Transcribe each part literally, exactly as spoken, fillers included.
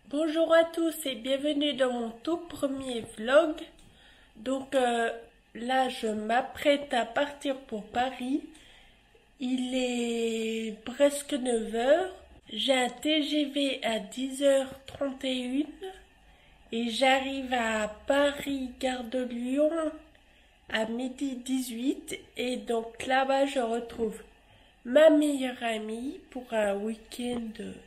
Bonjour à tous et bienvenue dans mon tout premier vlog. Donc euh, là je m'apprête à partir pour Paris. Il est presque neuf heures. J'ai un T G V à dix heures trente et une et j'arrive à Paris, gare de Lyon à midi dix-huit. Et donc là-bas je retrouve ma meilleure amie pour un week-end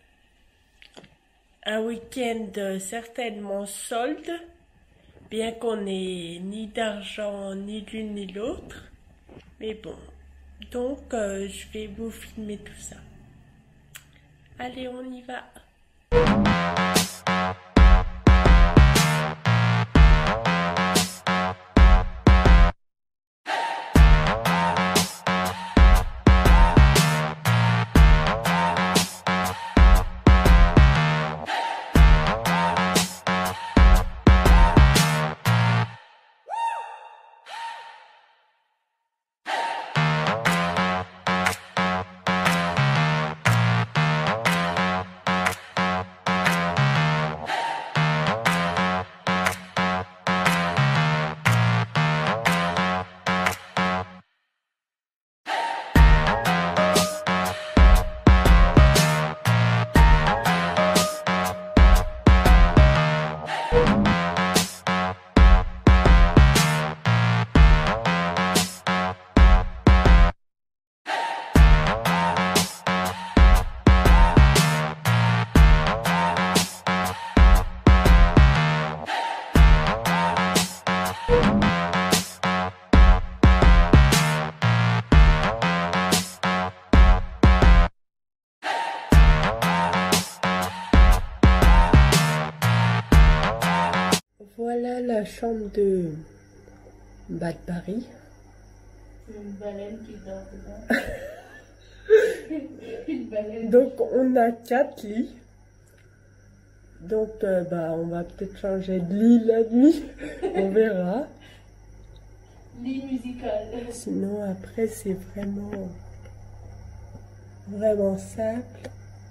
un week-end certainement solde, bien qu'on n'ait ni d'argent ni l'une ni l'autre. Mais bon, donc euh, je vais vous filmer tout ça. Allez, on y va. Voilà la chambre de bas de Paris. Une baleine qui dort dedans. Une baleine. Donc on a quatre lits. Donc euh, bah on va peut-être changer de lit la nuit. On verra. Lit musical. Sinon après c'est vraiment vraiment simple.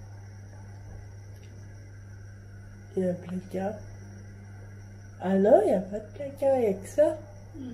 Il y a un placard. Ah non, il n'y a pas de placard avec ça. Mm.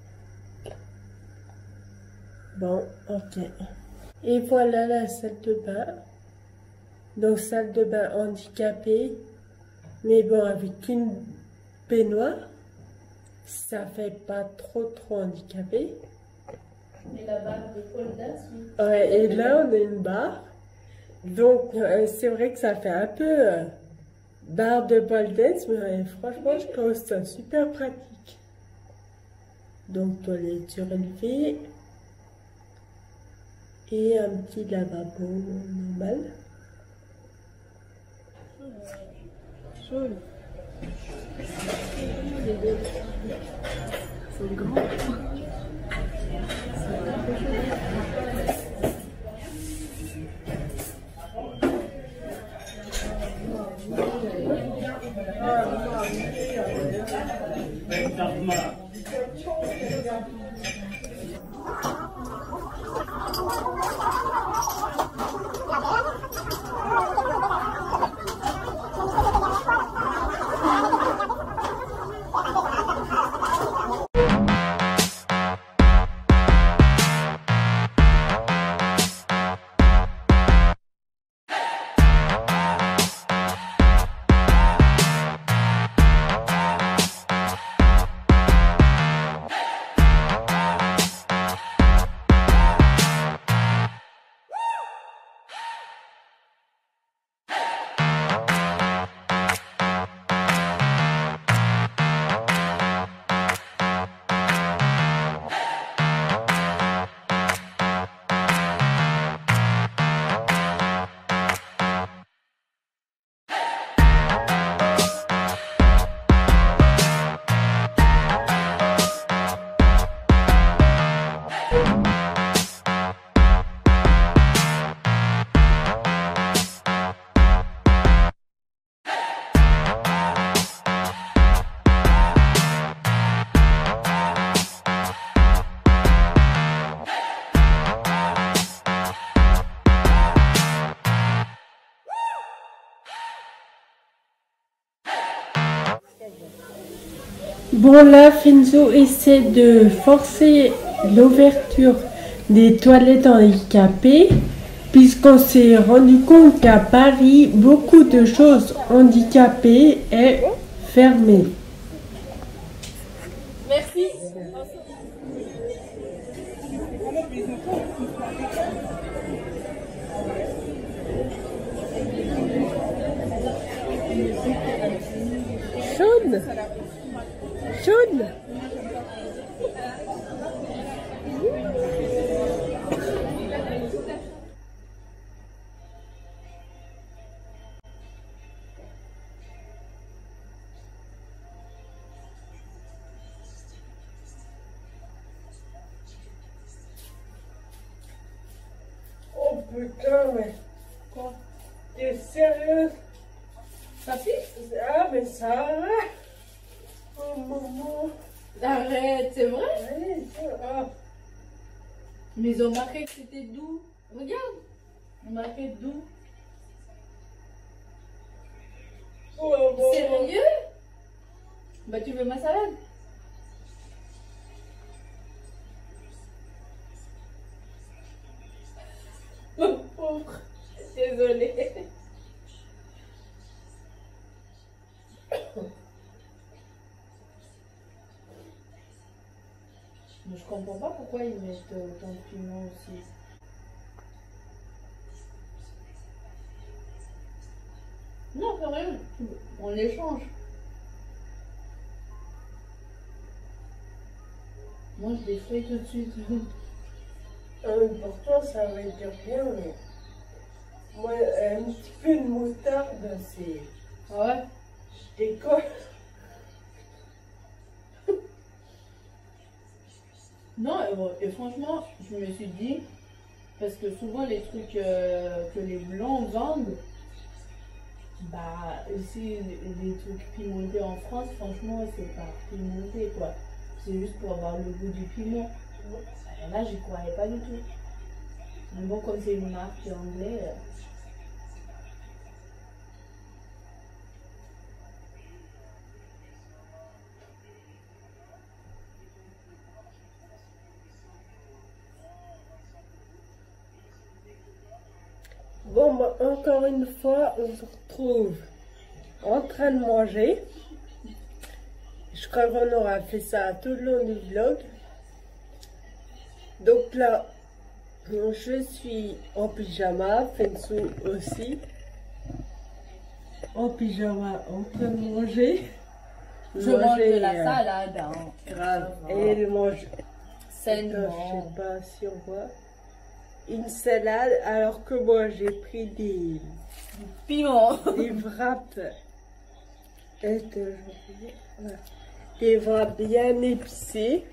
Bon, ok. Et voilà la salle de bain. Donc salle de bain handicapée. Mais bon, avec une baignoire. Ça fait pas trop trop handicapé. Et la barre de pole dance, oui. Ouais, et là on a une barre. Donc euh, c'est vrai que ça fait un peu... Euh, barre de pole dance, mais franchement, je trouve ça super pratique. Donc, toilette surélevée. Et un petit lavabo normal. Joli. C'est grand. Bon, là, Finzo essaie de forcer l'ouverture des toilettes handicapées, puisqu'on s'est rendu compte qu'à Paris, beaucoup de choses handicapées est fermées. Merci. Chaude. Chaude. Oh putain, mais Quoi? t'es sérieuse? Ça pique? Ah, mais ça arrête. Oh maman. Arrête, c'est vrai? Allez, ah. Mais ils ont marqué que c'était doux. Regarde. Ils ont marqué doux. Oh, maman. Sérieux? Bah tu veux ma salade? Mon pauvre. Désolée. Mais je comprends pas pourquoi ils mettent autant de piment aussi. Non, c'est rien. On l'échange. Moi, je les fais tout de suite. Euh, pour toi, ça va dire bien, mais moi, un petit peu de moutarde, c'est. Ah ouais? Je décolle. Non, et, bon, et franchement, je me suis dit, parce que souvent les trucs euh, que les blancs vendent, bah, ici, les trucs pimentés en France, franchement, c'est pas pimenté, quoi. C'est juste pour avoir le goût du piment. Et là, j'y croyais pas du tout. Mais bon, comme c'est une marque anglaise. euh, Bon, bah, encore une fois, on se retrouve en train de manger. Je crois qu'on aura fait ça tout le long du vlog. Donc là, je suis en pyjama, Fensu aussi. En pyjama, en train de manger. Je mange de la euh, salade. Hein. Grave. Ça va. Et elle mange. Sainement. Je sais pas si on voit. Une salade, alors que moi j'ai pris des, Piment. des wraps. Et de- je vais dire, voilà. Des wraps bien épicés.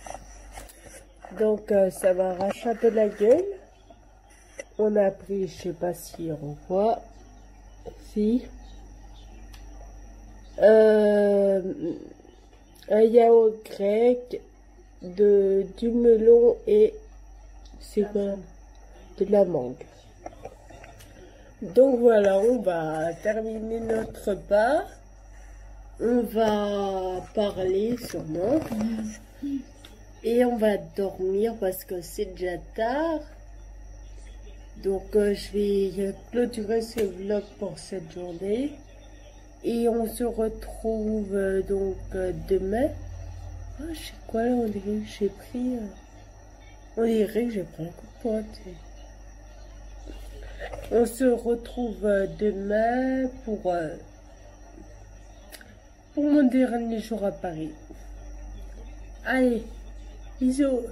Donc euh, ça m'arrache un peu la gueule. On a pris, je sais pas si on voit. Si. Euh, un yaourt grec, de, du melon et c'est quoi? De la mangue. Donc voilà, on va terminer notre repas. On va parler sûrement. Et on va dormir parce que c'est déjà tard. Donc euh, je vais clôturer ce vlog pour cette journée. Et on se retrouve euh, donc euh, demain. Ah, je sais quoi là, on dirait que j'ai pris. Euh, on dirait que j'ai pris un coup de pointe. On se retrouve euh, demain pour, euh, pour mon dernier jour à Paris. Allez, bisous.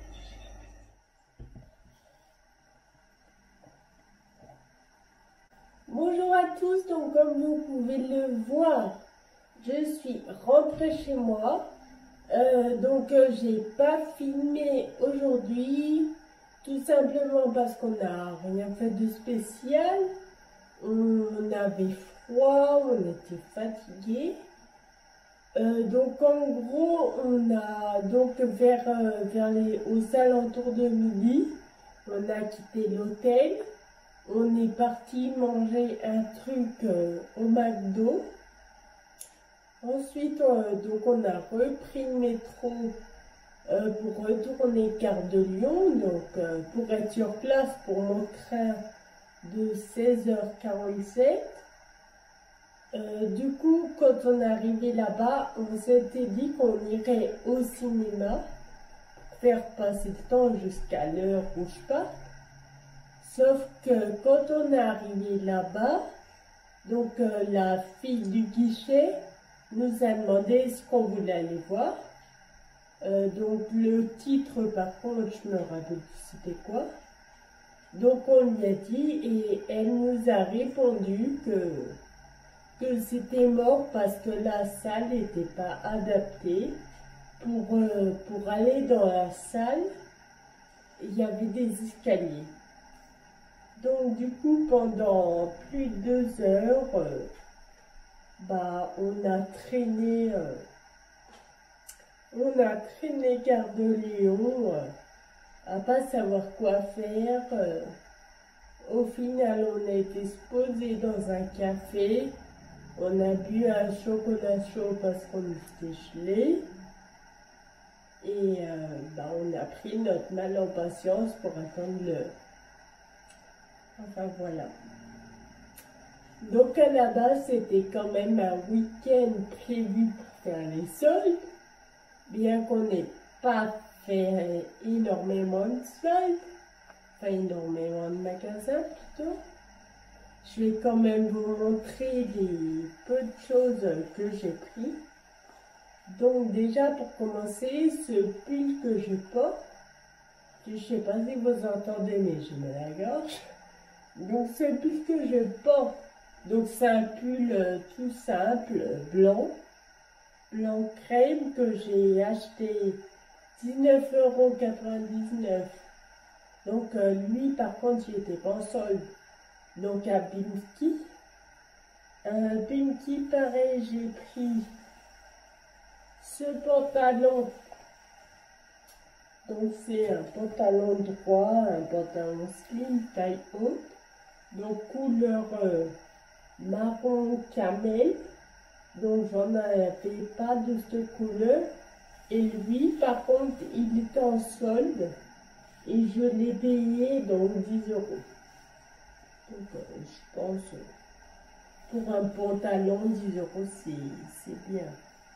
Bonjour à tous, donc comme vous pouvez le voir, je suis rentrée chez moi. Euh, donc euh, j'ai pas filmé aujourd'hui, tout simplement parce qu'on n'a rien fait de spécial. On avait froid, on était fatigué. Euh, donc en gros, on a donc vers, euh, vers les aux alentours de midi, on a quitté l'hôtel. On est parti manger un truc euh, au McDo. Ensuite, euh, donc on a repris le métro euh, pour retourner Gare de Lyon, donc euh, pour être sur place pour mon train de seize heures quarante-sept. Euh, du coup, quand on est arrivé là-bas, on s'était dit qu'on irait au cinéma, faire passer le temps jusqu'à l'heure où je pars. Sauf que quand on est arrivé là-bas, donc euh, la fille du guichet nous a demandé ce qu'on voulait aller voir. Euh, donc le titre, par contre, je me rappelle plus c'était quoi. Donc on lui a dit et elle nous a répondu que, que c'était mort parce que la salle n'était pas adaptée. Pour, euh, pour aller dans la salle, il y avait des escaliers. Donc du coup, pendant plus de deux heures, euh, bah, on a traîné, euh, on a traîné Gare de Lyon, euh, à pas savoir quoi faire. Euh, au final, on a été se poser dans un café. On a bu un chocolat chaud parce qu'on était gelé. Et euh, bah, on a pris notre mal en patience pour attendre le... Enfin voilà. Donc à la base, c'était quand même un week-end prévu pour faire les soldes. Bien qu'on n'ait pas fait énormément de soldes. Enfin énormément de magasins plutôt. Je vais quand même vous montrer les peu de choses que j'ai pris. Donc déjà pour commencer, ce pull que je porte, je ne sais pas si vous entendez mais j'ai mal à la gorge. Donc ce pull que je porte, donc c'est un pull euh, tout simple, blanc, blanc crème que j'ai acheté dix-neuf euros quatre-vingt-dix-neuf. Donc euh, lui par contre il n'était pas en solde. Donc à Bimki. Euh, Bimki pareil j'ai pris ce pantalon, donc c'est un pantalon droit, un pantalon slim, taille haute, donc couleur euh, marron camel, donc j'en avais pas de cette couleur, et lui par contre il était en solde, et je l'ai payé donc dix euros. Donc euh, je pense pour un pantalon dix euros c'est bien.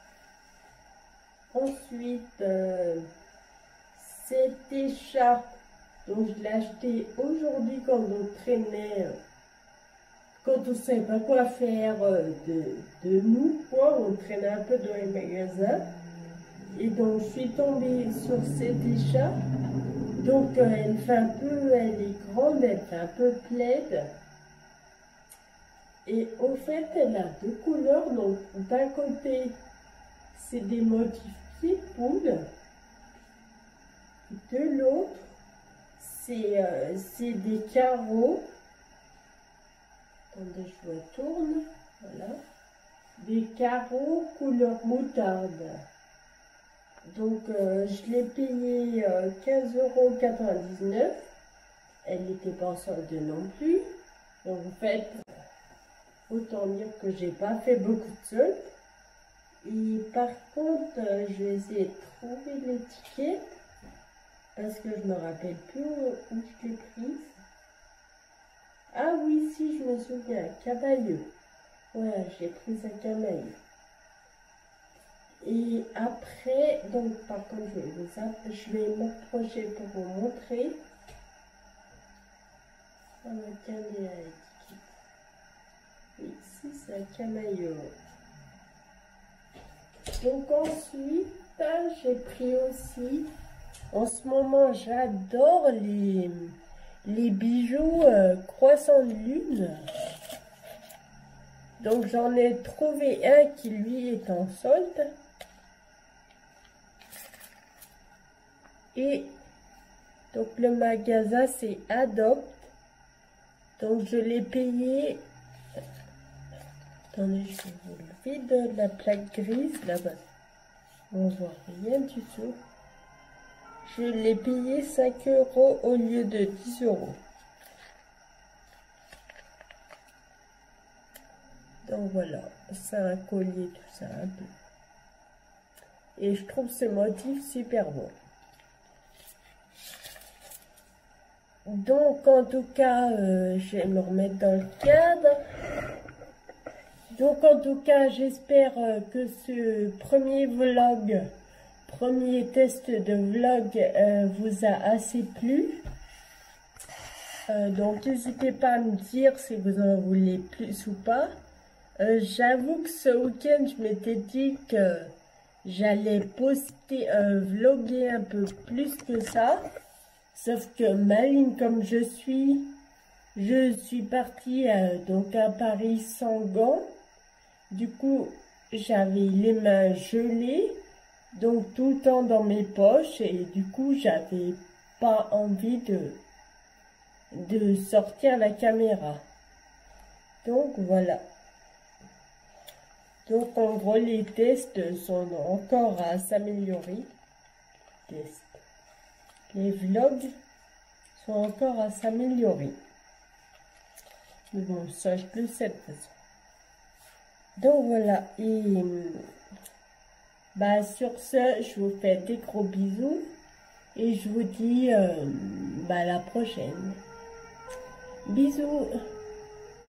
Ensuite, euh, cette écharpe, donc je l'ai acheté aujourd'hui quand on traînait, euh, quand on ne savait pas quoi faire euh, de, de nous, quoi, on traînait un peu dans les magasins. Et donc je suis tombée sur cette écharpe, donc euh, elle fait un peu, elle est grande, elle fait un peu plaide. Et au fait, elle a deux couleurs, donc d'un côté, c'est des motifs poule, de l'autre c'est euh, des carreaux, attendez je me tourne, voilà, des carreaux couleur moutarde. Donc euh, je l'ai payé euh, quinze euros quatre-vingt-dix-neuf, elle n'était pas en solde non plus, donc en fait autant dire que j'ai pas fait beaucoup de soldes. Et par contre, euh, je vais essayer de trouver l'étiquette parce que je me rappelle plus où, où je l'ai prise. Ah oui, si, je me souviens, Camailleux. Voilà, j'ai pris à Camailleux. Et après, donc par contre, je vais, vous, je vais m'approcher pour vous montrer. On va regarder l'étiquette. Oui, si, c'est à Camailleux. Donc ensuite, j'ai pris aussi, en ce moment j'adore les, les bijoux euh, croissant de lune. Donc j'en ai trouvé un qui lui est en solde. Et donc le magasin c'est Adopt. Donc je l'ai payé. Attendez, je vais vous lever de la plaque grise là-bas. On voit rien du tout. Je l'ai payé cinq euros au lieu de dix euros. Donc Donc voilà, c'est un collier tout simple. Et je trouve ce motif super beau. Donc en tout cas, euh, je vais me remettre dans le cadre. Donc en tout cas, j'espère euh, que ce premier vlog, premier test de vlog euh, vous a assez plu. Euh, donc n'hésitez pas à me dire si vous en voulez plus ou pas. Euh, J'avoue que ce week-end, je m'étais dit que j'allais poster, euh, vlogger un peu plus que ça. Sauf que maligne comme je suis, je suis partie euh, donc à Paris sans gants. Du coup, j'avais les mains gelées, donc tout le temps dans mes poches. Et du coup, j'avais pas envie de, de sortir la caméra. Donc voilà. Donc en gros, les tests sont encore à s'améliorer. Tests. Les vlogs sont encore à s'améliorer. Mais bon, ça je le sais de toute façon. Donc voilà. Et bah sur ce, je vous fais des gros bisous. Et je vous dis euh, bah à la prochaine. Bisous.